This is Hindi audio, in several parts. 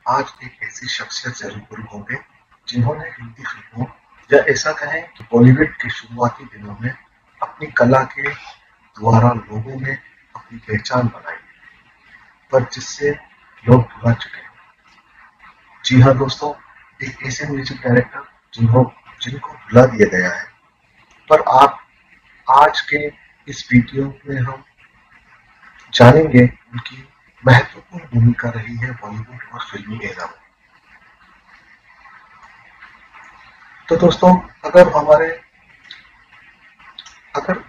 आज एक ऐसी शख्सियत से रूबरू होंगे जिन्होंने हिंदी फिल्मों या ऐसा कहें कि बॉलीवुड के शुरुआती दिनों में अपनी कला के द्वारा लोगों में अपनी पहचान बनाई, पर जिससे लोग भुला चुके हैं। जी हाँ दोस्तों, एक ऐसे म्यूजिक डायरेक्टर जिनको भुला दिया गया है, पर आप आज के इस वीडियो में हम जानेंगे उनकी महत्वपूर्ण भूमिका रही है बॉलीवुड और फिल्मी एरा में। तो दोस्तों, अगर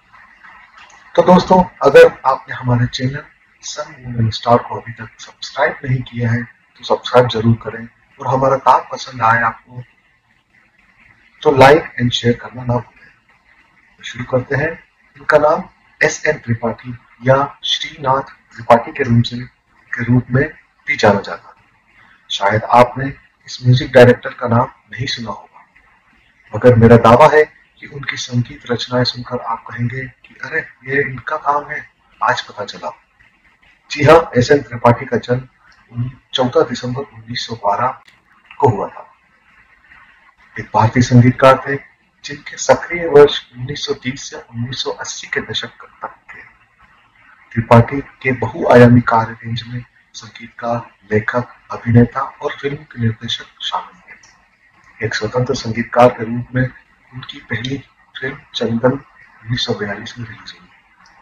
अगर आपने हमारे चैनल सन मून स्टार को अभी तक सब्सक्राइब नहीं किया है तो सब्सक्राइब जरूर करें, और हमारा काम पसंद आए आपको तो लाइक एंड शेयर करना ना भूलें। तो शुरू करते हैं। इनका नाम एस.एन. त्रिपाठी या श्री नाथ त्रिपाठी के रूप में भी जाना जाता है। शायद आपने इस म्यूजिक डायरेक्टर का नाम नहीं सुना होगा, मगर मेरा दावा है कि उनकी संगीत रचनाएं सुनकर आप कहेंगे कि अरे ये इनका काम है, आज पता चला। जी हाँ, एस.एन. त्रिपाठी का जन्म 14 दिसंबर 1912 को हुआ था। एक भारतीय संगीतकार थे जिनके सक्रिय वर्ष 1930 से 1980 के दशक तक थे। त्रिपाठी के बहुआयामी कार्य रेंज में संगीतकार, लेखक, अभिनेता और फिल्म के निर्देशक शामिल थे। एक स्वतंत्र संगीतकार के रूप में उनकी पहली फिल्म चंदन 1942 में रिलीज हुई।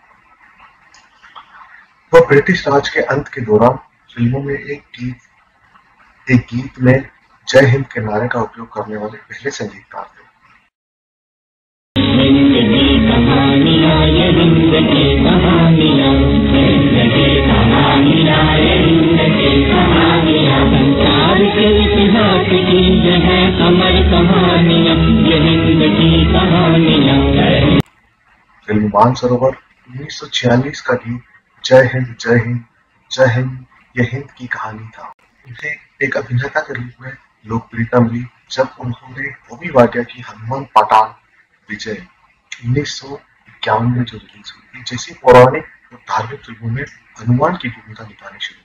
वह ब्रिटिश राज के अंत के दौरान फिल्मों में एक गीत में जय हिंद के नारे का उपयोग करने वाले पहले संगीतकार थे। फिल्म मानसरोवर 1946 का गीत जय हिंद जय हिंद जय हिंद ये हिंद की कहानी था। उन्हें एक अभिनेता के रूप में लोकप्रियता मिली जब उन्होंने बॉबी वाडिया की हनुमान पठान विजय 1951 में जो रिलीज हुई थी जैसी पौराणिक और धार्मिक फिल्मों में हनुमान की भूमिका निभानी शुरू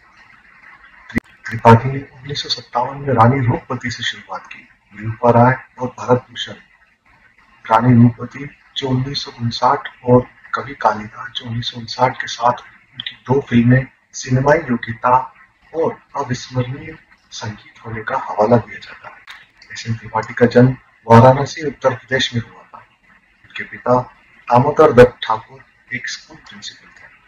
की। त्रिपाठी ने 1957 में रानी रूपमती से शुरुआत की। निरूपा राय और भरत भूषण, रानी रूपमती जो 1959 और कवि कालिदास जो 1959 के साथ उनकी 2 फिल्में सिनेमाई योग्यता और अविस्मरणीय संगीत होने का हवाला दिया जाता है। एस.एन. त्रिपाठी का जन्म वाराणसी, उत्तर प्रदेश में हुआ था। उनके पिता दामोदर दत्त ठाकुर एक स्कूल प्रिंसिपल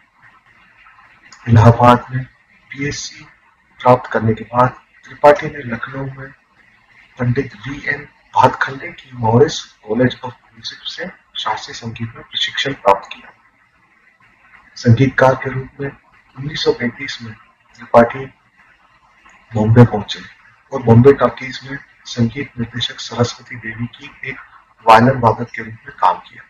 थे। इलाहाबाद में पीएचडी प्राप्त करने के बाद त्रिपाठी ने लखनऊ में पंडित वी.एन. भातखंडे की मॉरिस कॉलेज ऑफ म्यूजिक से शास्त्रीय संगीत में प्रशिक्षण प्राप्त किया। संगीतकार के रूप में 1935 में त्रिपाठी बॉम्बे पहुंचे और बॉम्बे टॉकीज में संगीत निर्देशक सरस्वती देवी की एक वायलिन वादक के रूप में काम किया।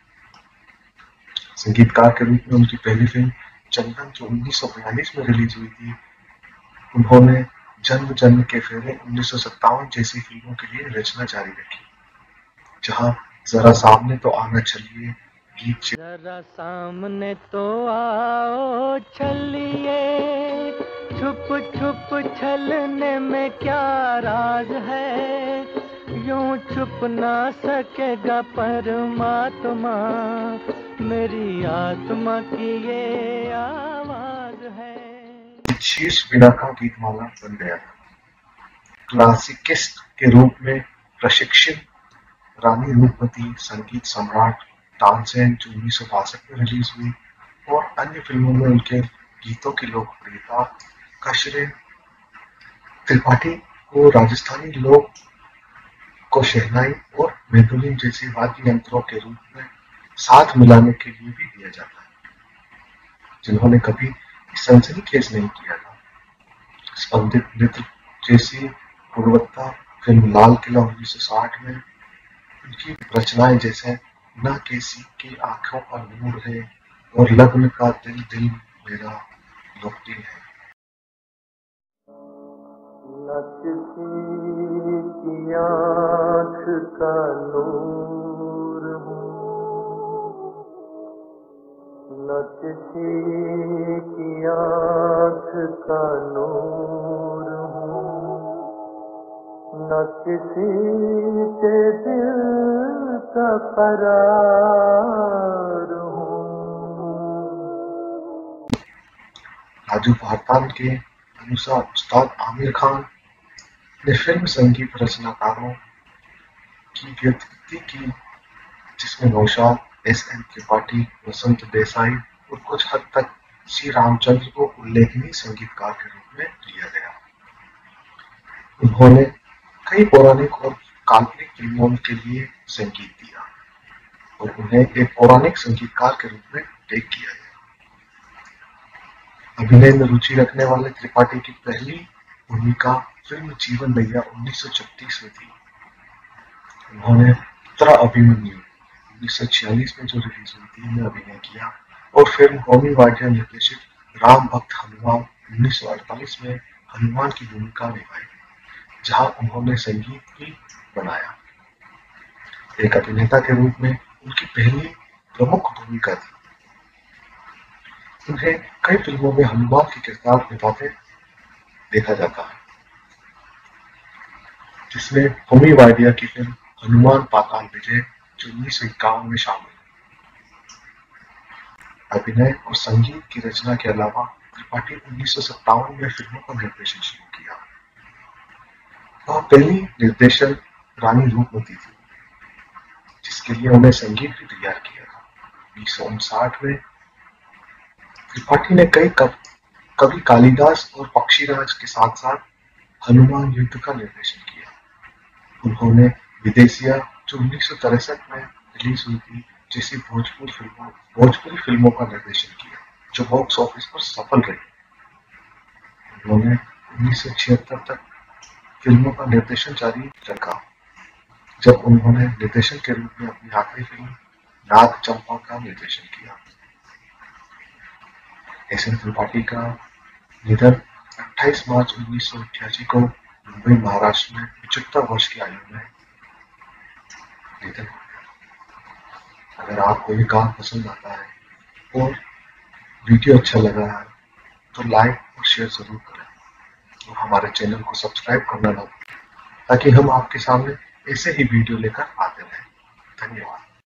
संगीतकार के रूप में उनकी पहली फिल्म चंदन जो 1942 में रिलीज हुई थी, उन्होंने जन्म जन्म के फेरे 1957 जैसी फिल्मों के लिए रचना जारी रखी, जहां जरा सामने तो आना चलिए गीत जरा सामने तो आओ चलिए, छुप छुप छलने में क्या राज है, यूं छुप ना सकेगा परमात्मा, मेरी आत्मा की ये आवाज है। शीर्ष बिनाका गीतमाला बन गया था। क्लासिकिस्ट के रूप में प्रशिक्षित रानी रूपमती, संगीत सम्राट, तानसेन जो 1962 में रिलीज हुई और अन्य फिल्मों में उनके गीतों की लोकप्रियता का श्रेय त्रिपाठी को राजस्थानी लोक को शहनाई और मैंडोलिन जैसे वाद्य यंत्रों के रूप में साथ मिलाने के लिए भी दिया जाता है, जिन्होंने कभी सनसनीखेज नहीं किया था। स्पंदित नृत्य जैसी गुणवत्ता फिल्म लाल किला 1960 में उनकी रचनाएं जैसे न किसी की आंखों का नूर है और लग्न का दिल दिल मेरा लोकप्रिय है। न किसी की आँख का नूर हूँ, न किसी की आँख का नूर हूँ, न किसी के दिल का करार हूँ। राजू भारतान के अनुसार उस्ताद आमिर खान ने फिल्म संगीत रचनाकारों की व्युत्पत्ति की, जिसमें नौशाद, एस.एन. त्रिपाठी, वसंत देसाई और कुछ हद तक श्री रामचंद्र को उल्लेखनीय संगीतकार के रूप में लिया गया। उन्होंने कई पौराणिक और काल्पनिक फिल्मों के लिए संगीत दिया और उन्हें एक पौराणिक संगीतकार के रूप में उल्लेख किया गया। अभिनय में रुचि रखने वाले त्रिपाठी की पहली भूमिका फिल्म जीवन नैया 1936 में थी। उन्होंने उत्तरा अभिमन्यु 1946 में जो रिलीज हुई थी में अभिनय किया और फिल्म होमी वाडिया निर्देशित राम भक्त हनुमान 1948 में हनुमान की भूमिका निभाई, जहां उन्होंने संगीत भी बनाया। एक अभिनेता के रूप में उनकी पहली प्रमुख भूमिका थी। उन्हें कई फिल्मों में हनुमान के किरदार निभाते देखा जाता है, जिसमें होमी वाडिया की फिल्म हनुमान पाताल विजय जो 1951 में शामिल है। अभिनय और संगीत की रचना के अलावा त्रिपाठी 1957 में फिल्मों का निर्देशन शुरू किया। वह पहली निर्देशक रानी रूपमती थी, जिसके लिए उन्हें संगीत भी तैयार किया था। 1959 में त्रिपाठी ने कई कवि कालिदास और पक्षीराज के साथ साथ हनुमान युद्ध का निर्देशन किया। उन्होंने विदेशिया जो 1963 में रिलीज हुई थी जैसी भोजपुरी फिल्मों का निर्देशन किया, जो बॉक्स ऑफिस पर सफल रही। उन्होंने 1976 तक फिल्मों का निर्देशन जारी रखा, जब उन्होंने निर्देशन के रूप में अपनी आखिरी फिल्म नाग चंपा का निर्देशन किया। एस.एन. त्रिपाठी का निधन 28 मार्च 1988 को मुंबई, महाराष्ट्र में 75 वर्ष की आयु में निधन हो गया। अगर आपको ये काम पसंद आता है और वीडियो अच्छा लगा है तो लाइक और शेयर जरूर करें और हमारे चैनल को सब्सक्राइब करना ना भूलें, ताकि हम आपके सामने ऐसे ही वीडियो लेकर आते रहें। धन्यवाद।